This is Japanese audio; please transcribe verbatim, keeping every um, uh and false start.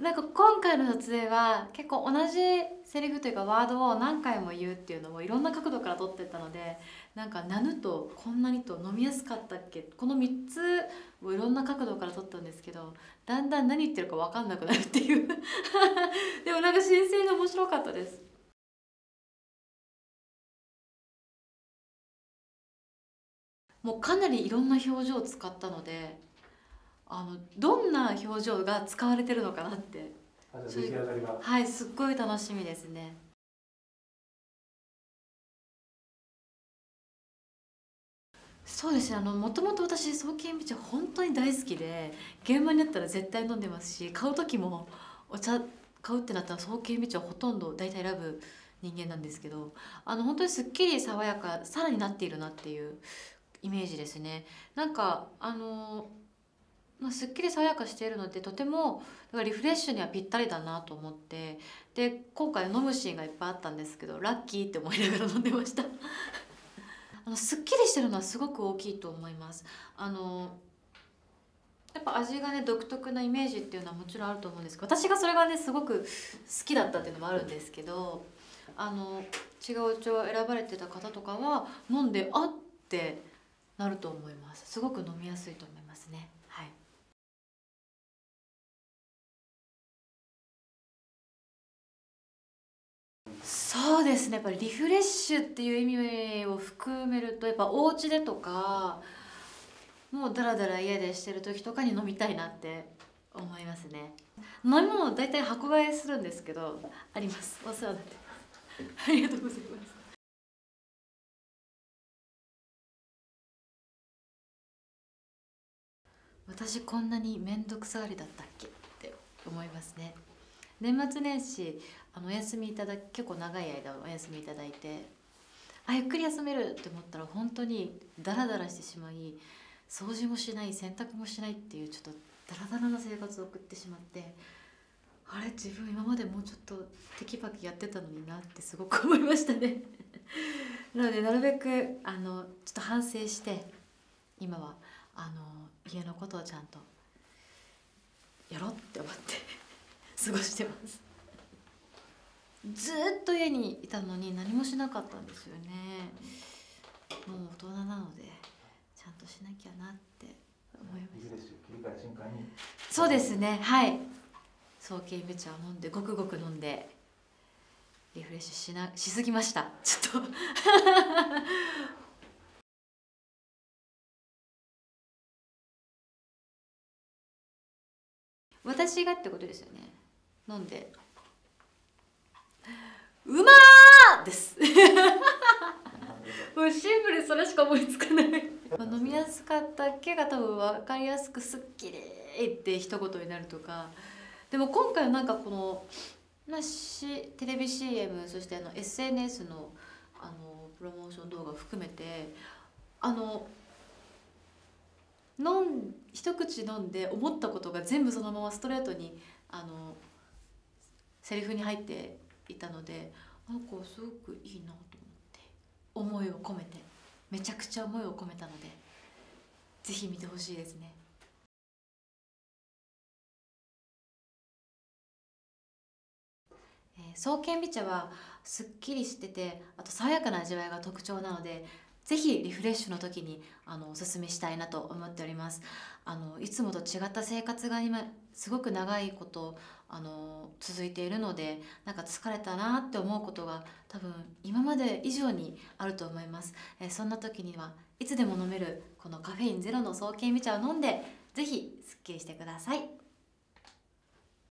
なんか今回の撮影は結構同じセリフというかワードを何回も言うっていうのをいろんな角度から撮ってったので、なんか「なぬ」と「こんなに」と「飲みやすかったっけ」このみっつをいろんな角度から撮ったんですけど、だんだん何言ってるか分かんなくなるっていうでもなんか新鮮で面白かったです。もうかなりいろんな表情を使ったので、あのどんな表情が使われてるのかなって、 あ、じゃあ出来上がりが、 はい、すっごい楽しみですね。そうですね、あのもともと私爽健美茶本当に大好きで、現場にあったら絶対飲んでますし、買う時もお茶買うってなったら爽健美茶をほとんど大体選ぶ人間なんですけど、あの本当にすっきり爽やかさらになっているなっていうイメージですね。なんかあのまあ、すっきり爽やかしているので、とてもだからリフレッシュにはぴったりだなと思って、で今回飲むシーンがいっぱいあったんですけど、ラッキーって思いながら飲んでましたあのすっきりしてるのはすごく大きいと思います。あのやっぱ味がね独特なイメージっていうのはもちろんあると思うんですけど、私がそれがねすごく好きだったっていうのもあるんですけど、あの違うお茶を選ばれてた方とかは飲んであってなると思います。すごく飲みやすいと思いますね。はい。そうですね、やっぱりリフレッシュっていう意味を含めると、やっぱお家でとかもうダラダラ家でしてる時とかに飲みたいなって思いますね。飲み物大体箱買いするんですけど、あります。お世話になってます。ありがとうございます。私こんなに面倒くさがりだったっけって思いますね。年末年始あのお休みいただき、結構長い間お休みいただいて、あゆっくり休めるって思ったら本当にダラダラしてしまい、掃除もしない洗濯もしないっていうちょっとダラダラな生活を送ってしまって、あれ自分今までもうちょっとテキパキやってたのになってすごく思いましたねなのでなるべくあのちょっと反省して、今はあの家のことをちゃんとやろうって思って過ごしてます。ずっと家にいたのに何もしなかったんですよね。もう大人なのでちゃんとしなきゃなって思いました。 切り替え瞬間に。 そうですね、はい。爽健美茶を飲んでごくごく飲んでリフレッシュしなしすぎました。ちょっと私がってことですよね。飲んでうまーですもうシンプルにそれしか思いつかない飲みやすかったっけが多分分かりやすくすっきりって一言になるとか。でも今回はなんかこの、まあ、しテレビ シーエム、 そしてあの エスエヌエス の, あのプロモーション動画を含めて、あの飲ん一口飲んで思ったことが全部そのままストレートにあのセリフに入っていたので、なんかすごくいいなと思って思いを込めて、めちゃくちゃ思いを込めたのでぜひ見てほしいですね。えー、爽健美茶はすっきりしてて、あと爽やかな味わいが特徴なので、ぜひリフレッシュの時にあのおすすめしたいなと思っております。あのいつもと違った生活が今すごく長いことあの続いているので、なんか疲れたなって思うことが多分今まで以上にあると思います。えー、そんな時にはいつでも飲めるこのカフェインゼロの爽健美茶を飲んで、ぜひすっきりしてください。